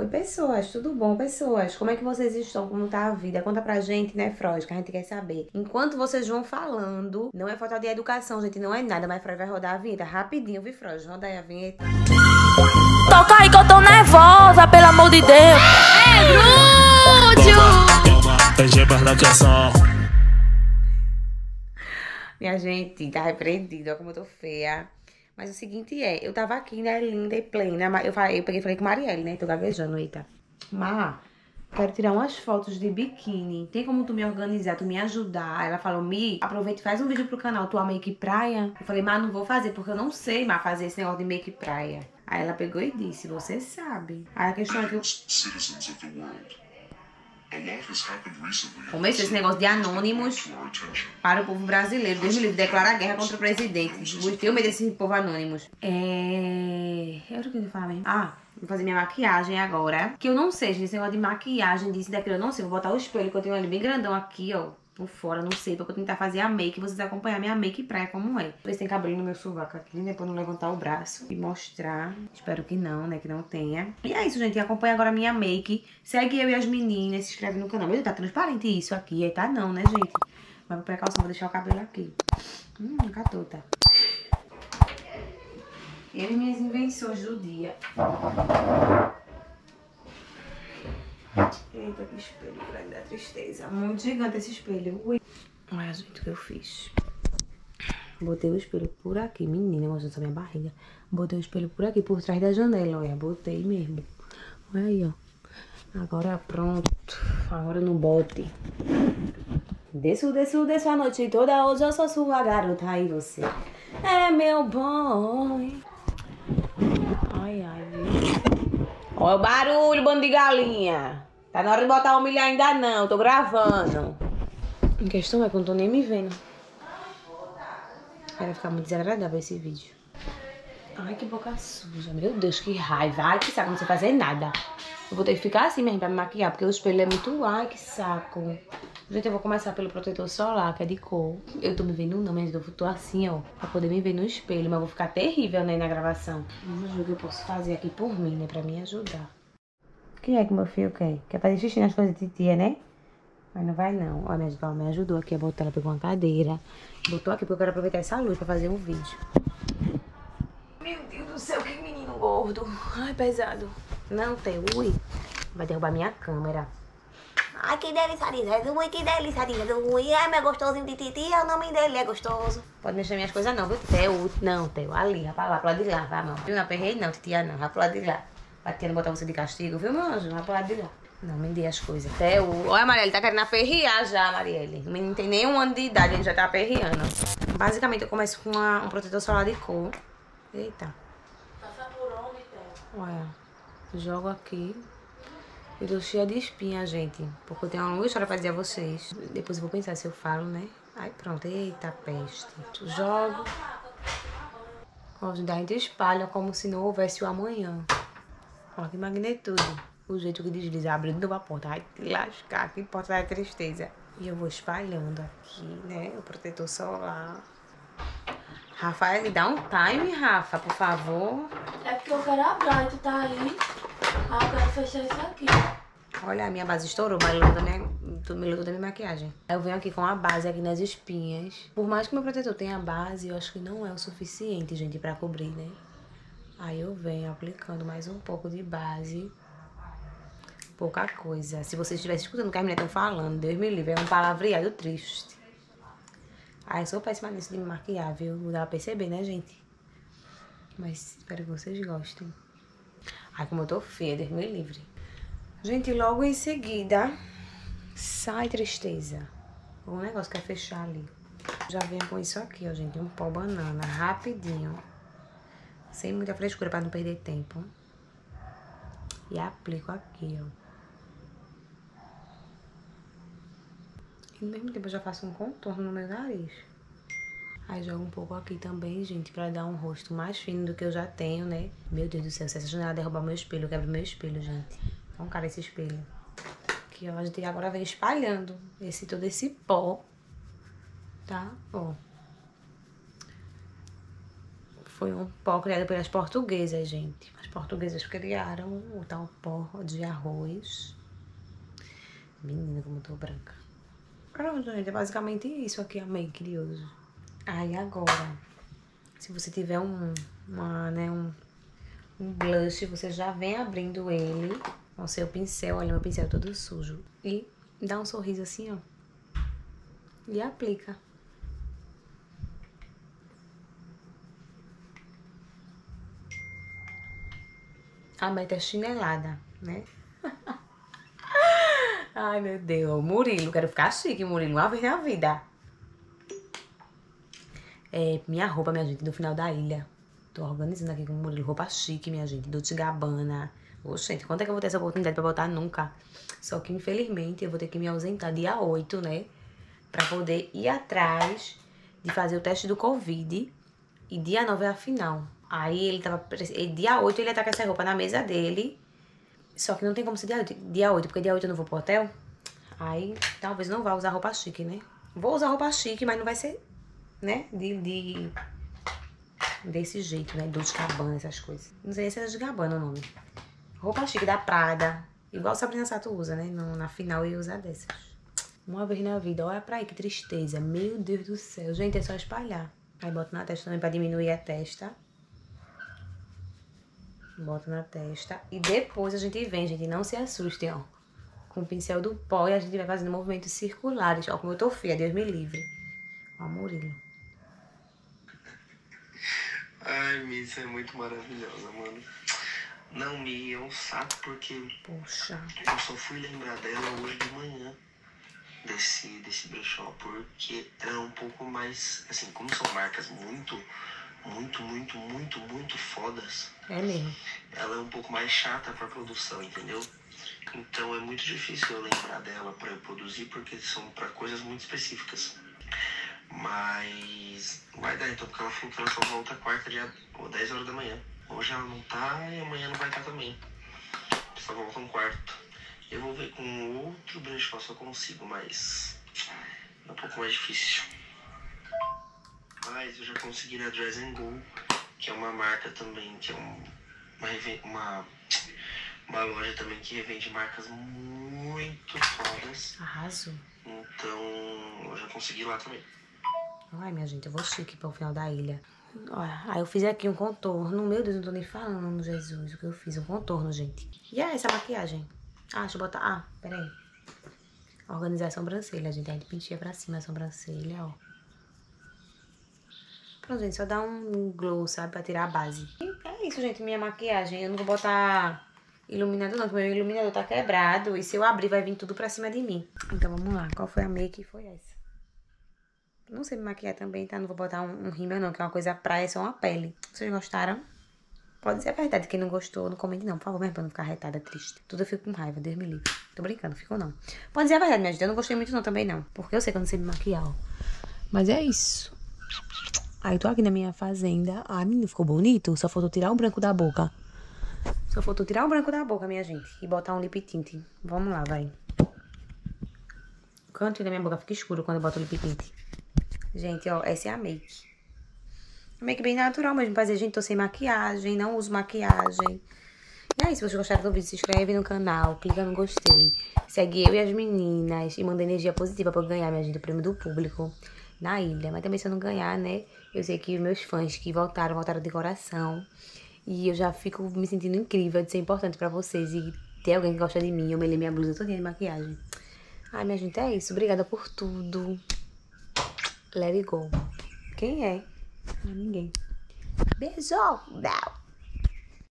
Oi, pessoas, tudo bom, pessoas? Como é que vocês estão? Como tá a vida? Conta pra gente, né, Freud, que a gente quer saber. Enquanto vocês vão falando, não é falta de educação, gente, não é nada, mas Freud vai rodar a vinheta rapidinho, viu, Freud? Roda aí a vinheta. Toca aí que eu tô nervosa, pelo amor de Deus. É glúteo! Minha gente, tá repreendido, olha como eu tô feia. Mas o seguinte eu tava aqui, né, linda e plena. Eu peguei e falei com Marielle, né? Tô gaguejando, eita. Mas quero tirar umas fotos de biquíni. Tem como tu me organizar, tu me ajudar? Ela falou, aproveita e faz um vídeo pro canal, tua make praia. Eu falei, mas não vou fazer, porque eu não sei mais fazer esse negócio de make praia. Aí ela pegou e disse, você sabe. Aí a questão é que eu comecei esse negócio de anônimos para o povo brasileiro. Deus me livre, declara guerra contra o presidente. Eu tenho medo desse povo anônimos. Eu o que eu falar mesmo? Vou fazer minha maquiagem agora. Que eu não sei, gente, esse negócio de maquiagem, disso e daquilo, eu não sei. Vou botar o espelho que eu tenho ali bem grandão aqui, ó. Por fora, não sei, porque eu tentar fazer a make, vocês acompanhar minha make praia como é. Ver se tem cabelo no meu sovaco aqui, né, pra não levantar o braço e mostrar. Espero que não, né, que não tenha. E é isso, gente, acompanha agora a minha make. Segue eu e as meninas, se inscreve no canal. Meu Deus, tá transparente isso aqui, aí tá não, né, gente? Mas por precaução, vou deixar o cabelo aqui. Catota. Eu e minhas invenções do dia. Eita, que espelho grande da tristeza. Muito gigante esse espelho. Ui. Olha, gente, o que eu fiz. Botei o espelho por aqui, menina, mostrando essa minha barriga. Botei o espelho por aqui, por trás da janela, olha. Botei mesmo. Olha aí, ó. Agora pronto. Agora no bote. Desço a noite toda. Hoje eu sou sua garota. Aí você é meu boy. Ai, viu? Olha o barulho, bando de galinha. Tá na hora de botar o milho ainda não, tô gravando. A questão é que eu não tô nem me vendo. Aí vai ficar muito desagradável esse vídeo. Ai, que boca suja. Meu Deus, que raiva. Ai, que saco, não sei fazer nada. Eu vou ter que ficar assim mesmo pra me maquiar, porque o espelho é muito... Ai, que saco. Gente, eu vou começar pelo protetor solar, que é de cor. Eu tô me vendo não, mas eu tô assim, ó, pra poder me ver no espelho. Mas eu vou ficar terrível, né, na gravação. Vamos ver o que eu posso fazer aqui por mim, né, pra me ajudar. O que é que meu filho quer? Quer fazer xixi nas coisas de titia, né? Mas não vai não. Ó, minha avó me ajudou aqui a botar, ela pegou uma cadeira. Botou aqui porque eu quero aproveitar essa luz pra fazer um vídeo. Meu Deus do céu, que menino gordo. Ai, pesado. Não tem, ui. Vai derrubar minha câmera. Ai, que delícia, ui, que delícia, ui. Ai, meu gostosinho de titia, o nome dele é gostoso. Pode mexer minhas coisas não, viu? Teu, não, Teu, ali, vai pra lá, pro lado de lá, vai, mão. Eu não aperrei não, titia não, vai pro lado de lá. Batendo, botar você de castigo, viu, meu anjo? Vai pro lado de lá. Não, me dê as coisas. Teu, olha, Marielle, tá querendo aperrear já, Marielle. O menino tem nem 1 ano de idade, ele já tá aperreando. Basicamente, eu começo com um protetor solar de cor. Eita. Passa por onde, Théo? Olha, jogo aqui. Eu tô cheia de espinha, gente. Porque eu tenho uma longa história pra dizer a vocês. Depois eu vou pensar se eu falo, né? Aí pronto. Eita, peste. Jogo. Ó, a gente espalha como se não houvesse o amanhã. Olha que magnitude. O jeito que desliza, abrindo uma porta. Ai, que lascar, que porta da tristeza. E eu vou espalhando aqui, né? O protetor solar. Rafael, me dá um time, Rafa, por favor. É porque eu quero abrir, e tu tá aí. Eu quero fechar isso aqui. Olha, a minha base estourou, mas me da minha maquiagem. Aí eu venho aqui com a base aqui nas espinhas. Por mais que meu protetor tenha base, eu acho que não é o suficiente, gente, pra cobrir, né? Aí eu venho aplicando mais um pouco de base. Pouca coisa. Se vocês estivessem escutando o que as meninas estão falando, Deus me livre, é um palavreado triste. Ai, eu sou péssima nisso de me maquiar, viu? Não dá pra perceber, né, gente? Mas espero que vocês gostem. Ai, como eu tô feia, Deus me livre. Gente, logo em seguida, sai tristeza. O negócio quer fechar ali. Já venho com isso aqui, ó, gente. Um pó banana, rapidinho. Sem muita frescura pra não perder tempo. E aplico aqui, ó. E ao mesmo tempo eu já faço um contorno no meu nariz. Aí jogo um pouco aqui também, gente, pra dar um rosto mais fino do que eu já tenho, né? Meu Deus do céu, se essa janela derrubar meu espelho, eu quebro meu espelho, gente. Então, cara, esse espelho. Aqui, ó, a gente agora vem espalhando todo esse pó, tá? Ó. Foi um pó criado pelas portuguesas, gente. As portuguesas criaram o tal pó de arroz. Menina, como eu tô branca. Pronto, gente, é basicamente isso aqui a make de hoje. Aí agora, se você tiver um blush, você já vem abrindo ele com o seu pincel. Olha, meu pincel todo sujo. E dá um sorriso assim, ó. E aplica. A meta é chinelada, né? Ai, meu Deus. Murilo, quero ficar chique, Murilo, uma vez na vida. É minha roupa, minha gente, do final da ilha. Tô organizando aqui com o Murilo. Roupa chique, minha gente. Dolce & Gabbana. Oxe, gente, quanto é que eu vou ter essa oportunidade pra botar? Nunca. Só que, infelizmente, eu vou ter que me ausentar dia 8, né? Pra poder ir atrás de fazer o teste do Covid. E dia 9 é a final. Aí ele tava... Dia 8 ele ia estar com essa roupa na mesa dele. Só que não tem como ser dia 8, porque dia 8 eu não vou pro hotel. Aí talvez não vá usar roupa chique, né? Vou usar roupa chique, mas não vai ser, né? Desse jeito, né? Dolce & Gabbana, essas coisas. Não sei se é de Gabbana o nome. Roupa chique da Prada. Igual Sabrina Sato usa, né? Na final eu ia usar dessas. Uma vez na vida. Olha pra aí, que tristeza. Meu Deus do céu. Gente, é só espalhar. Aí boto na testa também pra diminuir a testa. Bota na testa. E depois a gente vem, gente. Não se assustem, ó. Com o pincel do pó e a gente vai fazendo movimentos circulares. Ó, como eu tô feia, Deus me livre. Ó, Murilo. Ai, Miss, é muito maravilhosa, mano. Não, Mi, é um saco porque... Poxa. Eu só fui lembrar dela hoje de manhã. Desse brechó. Porque ela é um pouco mais... Assim, como são marcas muito fodas. É mesmo. Ela é um pouco mais chata pra produção, entendeu? Então é muito difícil eu lembrar dela pra eu produzir, porque são pra coisas muito específicas. Mas vai dar então, porque ela falou que ela só volta quarta, ou 10 horas da manhã. Hoje ela não tá e amanhã não vai estar também. Só volta um quarto. Eu vou ver com outro brechó se eu consigo, mas é um pouco mais difícil. Mas eu já consegui na Dress & Go, que é uma marca também, que é uma loja também que revende marcas muito fodas. Arraso. Então eu já consegui lá também. Ai, minha gente, eu vou chique para o final da ilha. Olha, aí eu fiz aqui um contorno. Meu Deus, não tô nem falando, Jesus, o que eu fiz. Um contorno, gente. E é essa maquiagem? Ah, deixa eu botar... Ah, peraí. Organizar a sobrancelha, gente. A gente penteia pra cima a sobrancelha, ó. Pronto, gente, só dá um glow, sabe? Pra tirar a base. E é isso, gente, minha maquiagem. Eu não vou botar iluminador não, porque meu iluminador tá quebrado. E se eu abrir, vai vir tudo pra cima de mim. Então, vamos lá. Qual foi a make? Foi essa. Não sei me maquiar também, tá? Não vou botar um rímel não, que é uma coisa praia, é só uma pele. Vocês gostaram? Pode ser verdade. Quem não gostou, não comente não, por favor, mesmo pra não ficar retada, triste. Tudo eu fico com raiva, Deus me livre. Tô brincando, fico não. Pode ser a verdade, minha gente. Eu não gostei muito não, também não. Porque eu sei que eu não sei me maquiar, ó. Mas é isso. Aí, tô aqui na minha fazenda. Ai, menino, ficou bonito. Só faltou tirar o branco da boca. Só faltou tirar o branco da boca, minha gente. E botar um lip tint. Vamos lá, vai. O canto da minha boca fica escuro quando eu boto o lip tint. Gente, ó, essa é a make. A make bem natural mesmo. Pra dizer, gente, tô sem maquiagem, não uso maquiagem. E aí, se vocês gostaram do vídeo, se inscreve no canal, clica no gostei. Segue eu e as meninas e manda energia positiva pra eu ganhar, minha gente, o prêmio do público na ilha. Mas também se eu não ganhar, né, eu sei que meus fãs que voltaram de coração. E eu já fico me sentindo incrível de ser importante pra vocês e ter alguém que gosta de mim. Eu melei minha blusa todinha de maquiagem. Ai, minha gente, é isso. Obrigada por tudo. Let it go. Quem é? Não é ninguém. Beijo! Não.